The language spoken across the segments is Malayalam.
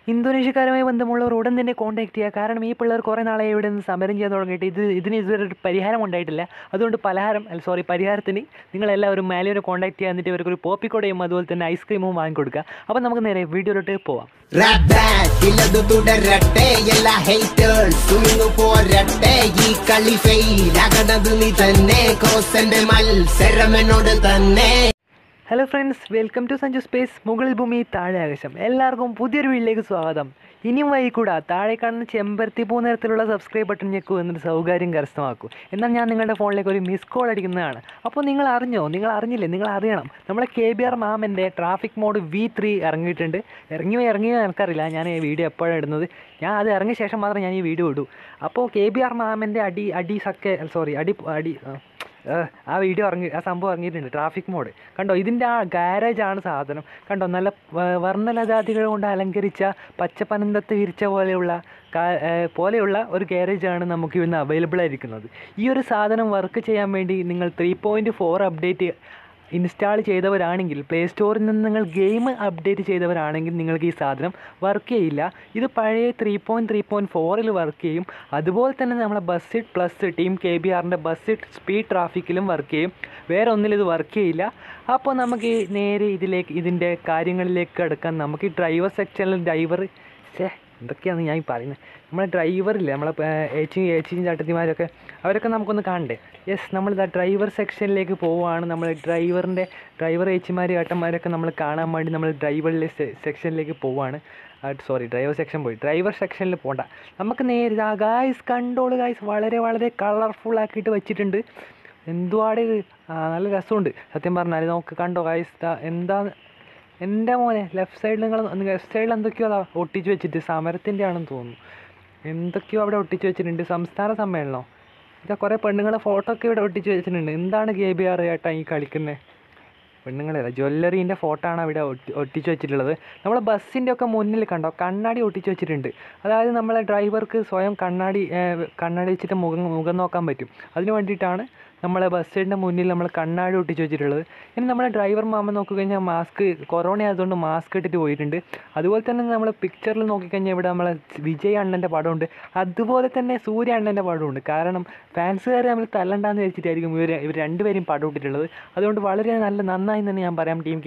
ഇന്തോനേഷ്യക്കാരുമായി ബന്ധമുള്ളവർ ഉടൻ തന്നെ കോൺടാക്ട് ചെയ്യുക. കാരണം ഈ പിള്ളേർ കുറേ നാളെ ഇവിടെ നിന്ന് സമരം ചെയ്യാൻ തുടങ്ങിയിട്ട് ഇതിന് ഇതുവരെ ഒരു പരിഹാരം ഉണ്ടായിട്ടില്ല. അതുകൊണ്ട് പരിഹാരത്തിന് നിങ്ങളെല്ലാവരും മാലിയോനെ കോൺടാക്ട് ചെയ്യുക. എന്നിട്ട് ഇവർക്കൊരു പോപ്പിക്കോടയും അതുപോലെ തന്നെ ഐസ്ക്രീമും വാങ്ങിക്കൊടുക്കുക. അപ്പോൾ നമുക്ക് നേരെ വീഡിയോയിലോട്ട് പോവാം. Hello friends, welcome to Sanju space. മുകളിൽ ഭൂമി താഴെ ആകാശം. എല്ലാവർക്കും പുതിയൊരു വീഡിയോയിലേക്ക് സ്വാഗതം. ഇനിയും വൈകൂടാ താഴെ കാണുന്ന ചെമ്പരത്തി പൂ നിറത്തിലുള്ള സബ്സ്ക്രൈബ് ബട്ടൺ ഞെക്കൂ എന്നൊരു സൗകര്യം കരസ്ഥമാക്കൂ. എന്നാൽ ഞാൻ നിങ്ങളുടെ ഫോണിലേക്ക് ഒരു മിസ് കോൾ അടിക്കുന്നതാണ്. അപ്പോൾ നിങ്ങൾ അറിഞ്ഞില്ലേ? നിങ്ങൾ അറിയണം. നമ്മളെ KBR മാമൻ്റെ ട്രാഫിക് മോഡ് V3 ഇറങ്ങിയിട്ടുണ്ട്. ഇറങ്ങിയോ എനിക്കറിയില്ല. ഞാൻ ഈ വീഡിയോ എപ്പോഴാണ് ഇടുന്നത്. ഞാൻ അത് ഇറങ്ങിയ ശേഷം മാത്രമേ ഞാൻ ഈ വീഡിയോ ഇടൂ. അപ്പോൾ KBR മാമൻ്റെ ആ സംഭവം ഇറങ്ങിയിട്ടുണ്ട്. ട്രാഫിക് മോഡ് കണ്ടോ? ഇതിൻ്റെ ആ ഗാരേജാണ് സാധനം. കണ്ടോ? നല്ല വർണ്ണലജാതികൾ കൊണ്ട് അലങ്കരിച്ച പച്ചപ്പനന്തത്ത് വിരിച്ച പോലെയുള്ള ഒരു ഗാരേജാണ് നമുക്ക് ഇന്ന് അവൈലബിൾ ആയിരിക്കുന്നത്. ഈ ഒരു സാധനം വർക്ക് ചെയ്യാൻ വേണ്ടി നിങ്ങൾ 3.4 അപ്ഡേറ്റ് ഇൻസ്റ്റാൾ ചെയ്തവരാണെങ്കിൽ, പ്ലേ സ്റ്റോറിൽ നിന്ന് നിങ്ങൾ ഗെയിം അപ്ഡേറ്റ് ചെയ്തവരാണെങ്കിൽ നിങ്ങൾക്ക് ഈ സാധനം വർക്ക് ചെയ്യില്ല. ഇത് പഴയ 3.4ൽ വർക്ക് ചെയ്യും. അതുപോലെ തന്നെ നമ്മളെ ബസ്സിറ്റ് പ്ലസ് ടീം KBRൻ്റെ ബസ്സിറ്റ് സ്പീഡ് ട്രാഫിക്കിലും വർക്ക് ചെയ്യും. വേറെ ഒന്നിലും ഇത് വർക്ക് ചെയ്യില്ല. അപ്പോൾ നമുക്ക് നേരെ ഇതിൻ്റെ കാര്യങ്ങളിലേക്ക് കിടക്കാൻ നമുക്ക് ഈ ഡ്രൈവർ സെക്ഷനിൽ എന്തൊക്കെയാണ് ഞാൻ പറയുന്നത്? നമ്മളെ ഡ്രൈവറില്ലേ, നമ്മളെ ഏച്ചിയും ചാട്ടത്തിമാരൊക്കെ, അവരൊക്കെ നമുക്കൊന്ന് കാണണ്ടേ? യെസ്, നമ്മളിതാ ഡ്രൈവർ സെക്ഷനിലേക്ക് പോവുകയാണ്. നമ്മൾ ഡ്രൈവർ ഏച്ചിമാർ ഏട്ടന്മാരൊക്കെ നമ്മൾ കാണാൻ വേണ്ടി നമ്മൾ സെക്ഷനിലേക്ക് പോവുകയാണ്. ഡ്രൈവർ സെക്ഷനിൽ പോകണ്ട. നമുക്ക് നേരെ ഗായ്സ് കണ്ടോളൂ. ഗായ്സ് വളരെ വളരെ കളർഫുൾ ആക്കിയിട്ട് വെച്ചിട്ടുണ്ട്. എന്തുവാടെ നല്ല രസമുണ്ട് സത്യം പറഞ്ഞാൽ. നമുക്ക് കണ്ടോ ഗായ്സ്, എൻ്റെ മോനെ ലെഫ്റ്റ് സൈഡിൽ എന്തൊക്കെയോ ഒട്ടിച്ച് വെച്ചിട്ട്, സമരത്തിൻ്റെ ആണെന്ന് തോന്നുന്നു. എന്തൊക്കെയോ അവിടെ ഒട്ടിച്ച് വെച്ചിട്ടുണ്ട്. സംസ്ഥാന സമ്മേളനം. ഇതാ കുറേ പെണ്ണുങ്ങളെ ഫോട്ടോ ഒക്കെ ഇവിടെ ഒട്ടിച്ച് വെച്ചിട്ടുണ്ട്. എന്താണ് KBR ഏട്ടാ ഈ കളിക്കുന്നത്? പെണ്ണുങ്ങളല്ല, ജ്വല്ലറീൻ്റെ ഫോട്ടോ ആണ് ഇവിടെ ഒട്ടിച്ച് വെച്ചിട്ടുള്ളത്. നമ്മളെ ബസ്സിൻ്റെ ഒക്കെ മുന്നിൽ കണ്ടോ കണ്ണാടി ഒട്ടിച്ച് വെച്ചിട്ടുണ്ട്. അതായത് നമ്മളെ ഡ്രൈവർക്ക് സ്വയം കണ്ണാടി വെച്ചിട്ട് മുഖം നോക്കാൻ പറ്റും. അതിന് വേണ്ടിയിട്ടാണ് നമ്മളെ ബസ്സിൻ്റെ മുന്നിൽ നമ്മൾ കണ്ണാടി ഒട്ടിച്ച് വെച്ചിട്ടുള്ളത്. ഇനി നമ്മളെ ഡ്രൈവർ മാമൻ നോക്കിക്കഴിഞ്ഞാൽ കൊറോണ ആയതുകൊണ്ട് മാസ്ക് ഇട്ടിട്ട് പോയിട്ടുണ്ട്. അതുപോലെ തന്നെ നമ്മൾ പിക്ചറിൽ നോക്കിക്കഴിഞ്ഞാൽ ഇവിടെ നമ്മളെ വിജയ് അണ്ണൻ്റെ പടമുണ്ട്. അതുപോലെ തന്നെ സൂര്യ അണ്ണൻ്റെ പടമുണ്ട്. കാരണം ഫാൻസുകാരെ നമ്മൾ തല്ലണ്ടാന്ന് വെച്ചിട്ടായിരിക്കും ഇവർ രണ്ടുപേരും പടം ഇട്ടിട്ടുള്ളത്. അതുകൊണ്ട് വളരെ നന്നായി തന്നെ ഞാൻ പറയാം ടീം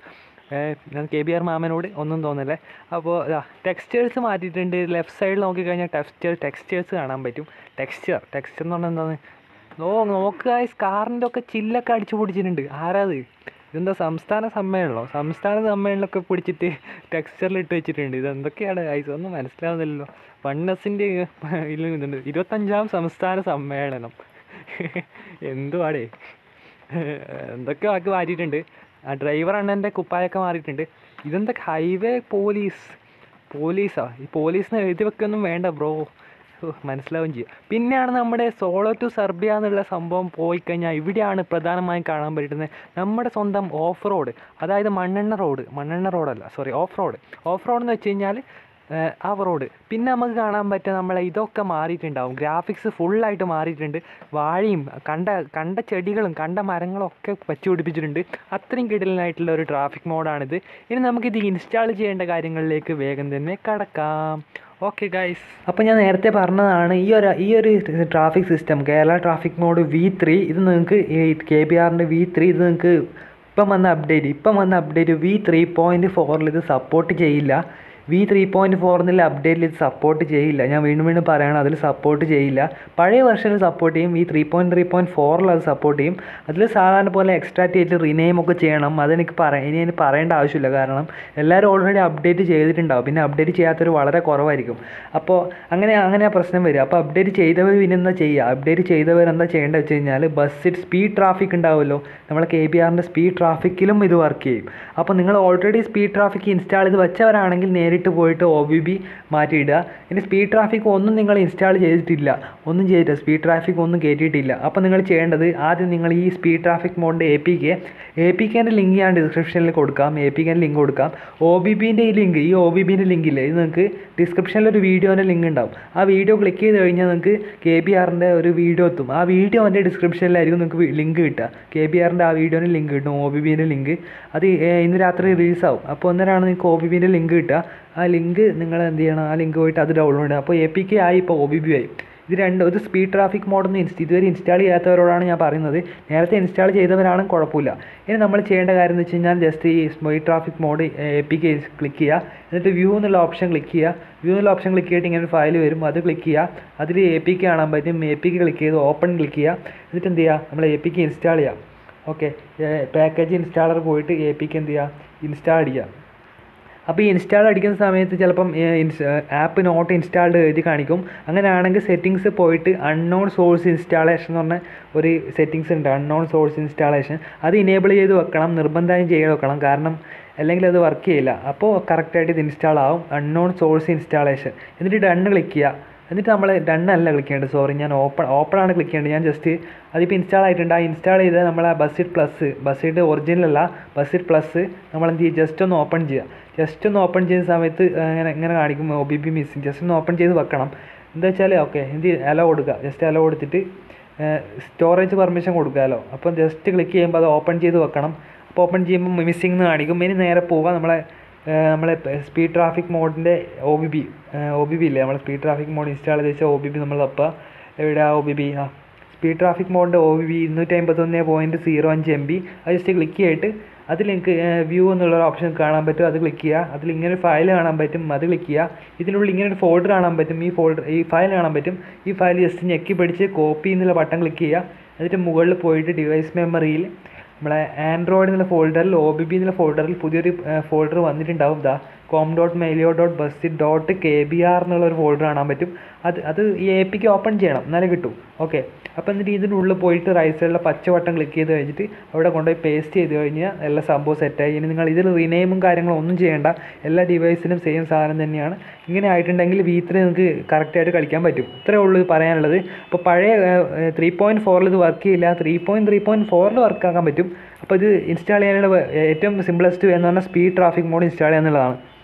KBR മാമനോട്. ഒന്നും തോന്നില്ലേ. അപ്പോൾ ടെക്സ്റ്റേഴ്സ് മാറ്റിയിട്ടുണ്ട്. ലെഫ്റ്റ് സൈഡിൽ നോക്കിക്കഴിഞ്ഞാൽ ടെക്സ്റ്റേഴ്സ് കാണാൻ പറ്റും. ടെക്സ്ചർ എന്ന് പറഞ്ഞാൽ എന്താണ്? നോക്കുക, കാറിൻ്റെ ഒക്കെ ചില്ലൊക്കെ അടിച്ചു പൊടിച്ചിട്ടുണ്ട്. ആരാത്? ഇതെന്താ സംസ്ഥാന സമ്മേളനമൊക്കെ പിടിച്ചിട്ട് ടെക്സ്ചറിൽ ഇട്ട് വെച്ചിട്ടുണ്ട്. ഇതെന്തൊക്കെയാണ് ഗൈസ്? ഒന്നും മനസ്സിലാവുന്നില്ലല്ലോ. വണ്ണസിൻ്റെ ഇതുണ്ട്, 25ാം സംസ്ഥാന സമ്മേളനം. എന്തുവാടേ, എന്തൊക്കെയോ ആക്കി മാറ്റിയിട്ടുണ്ട്. ആ ഡ്രൈവർ അണ്ണൻ്റെ കുപ്പായൊക്കെ മാറിയിട്ടുണ്ട്. ഇതെന്തൊക്കെ ഹൈവേ പോലീസാ? ഈ പോലീസിനെ എഴുതി വെക്കൊന്നും വേണ്ട ബ്രോ, മനസ്സിലാവുകയും ചെയ്യും. പിന്നെയാണ് നമ്മുടെ സോളോ ടു സെർബിയ എന്നുള്ള സംഭവം പോയിക്കഴിഞ്ഞാൽ ഇവിടെയാണ് പ്രധാനമായും കാണാൻ പറ്റുന്നത് നമ്മുടെ സ്വന്തം ഓഫ് റോഡ്. അതായത് ഓഫ് റോഡ് എന്ന് വെച്ച് കഴിഞ്ഞാൽ റോഡ്. പിന്നെ നമുക്ക് കാണാൻ പറ്റുക നമ്മളെ ഇതൊക്കെ മാറിയിട്ടുണ്ടാവും. ഗ്രാഫിക്സ് ഫുള്ളായിട്ട് മാറിയിട്ടുണ്ട്. വാഴയും കണ്ട ചെടികളും കണ്ട മരങ്ങളും ഒക്കെ വച്ചു പിടിപ്പിച്ചിട്ടുണ്ട്. അത്രയും കിടലനായിട്ടുള്ള ഒരു ട്രാഫിക് മോഡാണിത്. ഇനി നമുക്കിത് ഇൻസ്റ്റാൾ ചെയ്യേണ്ട കാര്യങ്ങളിലേക്ക് വേഗം തന്നെ കടക്കാം. ഓക്കെ ഗൈസ്, അപ്പോൾ ഞാൻ നേരത്തെ പറഞ്ഞതാണ് ഈ ഒരു traffic system Kerala traffic mod V3. ഇത് നിങ്ങൾക്ക് ഈ KBRൻ്റെ V3 ഇത് നിങ്ങൾക്ക് ഇപ്പം വന്ന അപ്ഡേറ്റ് V3.4ൽ ഇത് സപ്പോർട്ട് ചെയ്യില്ല. V3.4 എന്നുള്ള അപ്ഡേറ്റിൽ ഇത് സപ്പോർട്ട് ചെയ്യില്ല. ഞാൻ വീണ്ടും പറയണം, അതിൽ സപ്പോർട്ട് ചെയ്യില്ല. പഴയ വെർഷനിൽ സപ്പോർട്ട് ചെയ്യും. V3.4ൽ അത് സപ്പോർട്ട് ചെയ്യും. അതിൽ സാധാരണ പോലെ എക്സ്ട്രാക്റ്റ് ചെയ്തിട്ട് റിനെയിം ഒക്കെ ചെയ്യണം. അതെനിക്ക് ഇനി പറയേണ്ട ആവശ്യമില്ല. കാരണം എല്ലാവരും ഓൾറെഡി അപ്ഡേറ്റ് ചെയ്തിട്ടുണ്ടാവും. പിന്നെ അപ്ഡേറ്റ് ചെയ്യാത്തവർ വളരെ കുറവായിരിക്കും. അപ്പോൾ അങ്ങനെ പ്രശ്നം വരും. അപ്പോൾ അപ്ഡേറ്റ് ചെയ്തവർ പിന്നെ എന്താ ചെയ്യുക? അപ്ഡേറ്റ് ചെയ്തവർ എന്താ ചെയ്യേണ്ടത് വെച്ച് കഴിഞ്ഞാൽ ബസ്സിൽ സ്പീഡ് ട്രാഫിക് ഉണ്ടാവുമല്ലോ, നമ്മളെ KBRൻ്റെ സ്പീഡ് ട്രാഫിക്കിലും ഇത് വർക്ക് ചെയ്യും. അപ്പോൾ നിങ്ങൾ ഓൾറെഡി സ്പീഡ് ട്രാഫിക് ഇൻസ്റ്റാൾ ചെയ്ത് വെച്ചവരാണെങ്കിൽ നേരിട്ട് പോയിട്ട് OBB മാറ്റിയിടുക. ഇനി സ്പീഡ് ട്രാഫിക് ഒന്നും നിങ്ങൾ ഇൻസ്റ്റാൾ ചെയ്തിട്ടില്ല, സ്പീഡ് ട്രാഫിക് ഒന്നും കയറ്റിയിട്ടില്ല. അപ്പോൾ നിങ്ങൾ ചെയ്യേണ്ടത് ആദ്യം നിങ്ങൾ ഈ സ്പീഡ് ട്രാഫിക് മോഡിൻ്റെ APKൻ്റെ ലിങ്ക് ഞാൻ ഡിസ്ക്രിപ്ഷനിൽ കൊടുക്കാം. APKൻ്റെ ലിങ്ക് കൊടുക്കാം. OBBൻ്റെ OBBൻ്റെ ലിങ്കില്ലേ, ഇത് നിങ്ങൾക്ക് ഡിസ്ക്രിപ്ഷനിൽ ഒരു വീഡിയോൻ്റെ ലിങ്ക് ഉണ്ടാവും. ആ വീഡിയോ ക്ലിക്ക് ചെയ്ത് കഴിഞ്ഞാൽ നിങ്ങൾക്ക് KBRൻ്റെ ഒരു വീഡിയോ എത്തും. ആ വീഡിയോൻ്റെ ഡിസ്ക്രിപ്ഷനിലായിരിക്കും നിങ്ങൾക്ക് ലിങ്ക് കിട്ടുക. KBRൻ്റെ ആ വീഡിയോൻ്റെ ലിങ്ക് കിട്ടും, OBBൻ്റെ ലിങ്ക്. അത് ഇന്ന് രാത്രി റിലീസാവും. അപ്പോൾ അന്നേരമാണ് നിങ്ങൾക്ക് OBBൻ്റെ ലിങ്ക് കിട്ടുക. ആ ലിങ്ക് നിങ്ങൾ എന്ത് ചെയ്യണം, ആ ലിങ്ക് പോയിട്ട് അത് ഡൗൺലോഡ് ചെയ്യണം. അപ്പോൾ APK ആയി, ഇപ്പോൾ OBB ആയി. ഇത് രണ്ടും ഇത് സ്പീഡ് ട്രാഫിക് മോഡൊന്നും ഇതുവരെ ഇൻസ്റ്റാൾ ചെയ്യാത്തവരോടാണ് ഞാൻ പറയുന്നത്. നേരത്തെ ഇൻസ്റ്റാൾ ചെയ്തവരാണ് കുഴപ്പമില്ല. ഇനി നമ്മൾ ചെയ്യേണ്ട കാര്യം എന്ന് വെച്ച് കഴിഞ്ഞാൽ ജസ്റ്റ് ഈ speed traffic mod APK click ചെയ്യുക. എന്നിട്ട് വ്യൂ എന്നുള്ള ഓപ്ഷൻ ക്ലിക്ക് ചെയ്യുക. വ്യൂ എന്നുള്ള ഓപ്ഷൻ ക്ലിക്ക് ചെയ്തിട്ട് ഇങ്ങനെ ഒരു ഫയൽ വരും, അത് ക്ലിക്ക് ചെയ്യുക. അതിൽ APK കാണാൻ പറ്റും. APK ക്ലിക്ക് ചെയ്ത് ഓപ്പൺ ക്ലിക്ക് ചെയ്യുക. എന്നിട്ട് എന്ത് ചെയ്യുക, നമ്മൾ APK ഇൻസ്റ്റാൾ ചെയ്യാം. ഓക്കെ, പാക്കേജ് ഇൻസ്റ്റാളർ പോയിട്ട് APK എന്ത് ചെയ്യുക, ഇൻസ്റ്റാൾ ചെയ്യുക. അപ്പോൾ ഈ ഇൻസ്റ്റാൾ അടിക്കുന്ന സമയത്ത് ചിലപ്പം ആപ്പ് നോട്ട് ഇൻസ്റ്റാൾഡ് എഴുതി കാണിക്കും. അങ്ങനെയാണെങ്കിൽ സെറ്റിങ്സ് പോയിട്ട് അൺനോൺ സോഴ്സ് ഇൻസ്റ്റാളേഷൻ എന്ന് പറഞ്ഞ ഒരു സെറ്റിങ്സ് ഉണ്ട്, അൺനോൺ സോഴ്സ് ഇൻസ്റ്റാളേഷൻ. അത് ഇനേബിൾ ചെയ്ത് വെക്കണം, നിർബന്ധമായും ചെയ്ത് വെക്കണം. കാരണം അല്ലെങ്കിൽ അത് വർക്ക് ചെയ്യില്ല. അപ്പോൾ കറക്റ്റായിട്ട് ഇത് ഇൻസ്റ്റാൾ ആവും, അൺനോൺ സോഴ്സ് ഇൻസ്റ്റാളേഷൻ. എന്നിട്ട് ഡണ്ണ് ക്ലിക്ക് ചെയ്യുക. എന്നിട്ട് നമ്മൾ ഡണ്ണല്ല ക്ലിക്ക് ചെയ്യേണ്ടത്, സോറി, ഞാൻ ഓപ്പണാണ് ക്ലിക്ക് ചെയ്യേണ്ടത്. ഞാൻ ജസ്റ്റ് അതിപ്പോൾ ഇൻസ്റ്റാൾ ആയിട്ടുണ്ട്. ആ ഇൻസ്റ്റാൾ ചെയ്ത് നമ്മൾ ആ ബസ്സിഡ് ഒറിജിനലല്ല, ബസ്സിഡ് പ്ലസ് നമ്മൾ എന്ത് ചെയ്യുക, ജസ്റ്റ് ഒന്ന് ഓപ്പൺ ചെയ്യുക. ജസ്റ്റ് ഒന്ന് ഓപ്പൺ ചെയ്യുന്ന സമയത്ത് ഇങ്ങനെ കാണിക്കും OBB മിസ്സിങ്. ജസ്റ്റ് ഒന്ന് ഓപ്പൺ ചെയ്ത് വെക്കണം. എന്താ വെച്ചാൽ ഓക്കെ, എന്ത് അലോ കൊടുക്കുക, ജസ്റ്റ് അലോ കൊടുത്തിട്ട് സ്റ്റോറേജ് പെർമിഷൻ കൊടുക്കാമല്ലോ. അപ്പം ജസ്റ്റ് ക്ലിക്ക് ചെയ്യുമ്പോൾ അത് ഓപ്പൺ ചെയ്ത് വെക്കണം. അപ്പോൾ ഓപ്പൺ ചെയ്യുമ്പോൾ മിസ്സിംഗ് എന്ന് കാണിക്കും. ഇനി നേരെ പോവുക, നമ്മളെ സ്പീഡ് ട്രാഫിക് മോഡിൻ്റെ OBB ഇല്ലേ, നമ്മൾ സ്പീഡ് ട്രാഫിക് മോഡ് ഇൻസ്റ്റാൾ ചെയ്ത് വെച്ചാൽ OBB നമ്മൾ തപ്പുക. എവിടെ OBB, സ്പീഡ് ട്രാഫിക് മോഡിൻ്റെ OBB 251.05 MB. അത് ജസ്റ്റ് ക്ലിക്ക് ചെയ്തിട്ട് അതിൽ എനിക്ക് വ്യൂ എന്നുള്ളൊരു ഓപ്ഷൻ കാണാൻ പറ്റും, അത് ക്ലിക്ക് ചെയ്യുക. അതിൽ ഇങ്ങനെ ഒരു ഫയൽ കാണാൻ പറ്റും, അത് ക്ലിക്ക് ചെയ്യുക. ഇതിനുള്ളിൽ ഇങ്ങനെ ഒരു ഫോൾഡർ കാണാൻ പറ്റും, ഈ ഫയൽ കാണാൻ പറ്റും. ഈ ഫയൽ ജസ്റ്റ് ഞെക്കി പിടിച്ച് കോപ്പി എന്നുള്ള ബട്ടൺ ക്ലിക്ക് ചെയ്യുക. എന്നിട്ട് മുകളിൽ പോയിട്ട് ഡിവൈസ് മെമ്മറിയിൽ നമ്മളെ ആൻഡ്രോയിഡ് എന്നുള്ള ഫോൾഡറിൽ OBB എന്നുള്ള ഫോൾഡറിൽ പുതിയൊരു ഫോൾഡർ വന്നിട്ടുണ്ടാവും. com.mailio.buzzit.kbr എന്നുള്ളൊരു ഫോൾഡർ കാണാൻ പറ്റും. അത് ഈ APK ഓപ്പൺ ചെയ്യണം, എന്നാലേ കിട്ടും. ഓക്കെ, അപ്പോൾ എന്നിട്ട് ഇതിൻ്റെ ഉള്ളിൽ പോയിട്ട് റൈറ്റ് സൈഡിലെ പച്ച ബട്ടൺ ക്ലിക്ക് ചെയ്ത് കഴിഞ്ഞിട്ട് അവിടെ കൊണ്ടുപോയി പേസ്റ്റ് ചെയ്ത് കഴിഞ്ഞാൽ എല്ലാ സംഭവം സെറ്റായി. ഇനി നിങ്ങൾ ഇതിൽ റീനെയിമും കാര്യങ്ങളും ഒന്നും ചെയ്യേണ്ട, എല്ലാ ഡിവൈസിനും സെയിം സാധനം തന്നെയാണ്. ഇങ്ങനെ ആയിട്ടുണ്ടെങ്കിൽ V3 നിങ്ങൾക്ക് കറക്റ്റായിട്ട് കളിക്കാൻ പറ്റും. ഇത്രയേ ഉള്ളൂ പറയാനുള്ളത്. അപ്പോൾ പഴയ 3.4 ഇത് വർക്ക് ചെയ്യില്ല, 3.4 വർക്കാക്കാൻ പറ്റും. അപ്പോൾ ഇത് ഇൻസ്റ്റാൾ ചെയ്യാനുള്ള ഏറ്റവും സിംപ്ലസ്റ്റ് വേ എന്ന് പറഞ്ഞാൽ സ്പീഡ് ട്രാഫിക് മോഡ് ഇൻസ്റ്റാൾ ചെയ്യുക എന്നുള്ളതാണ്.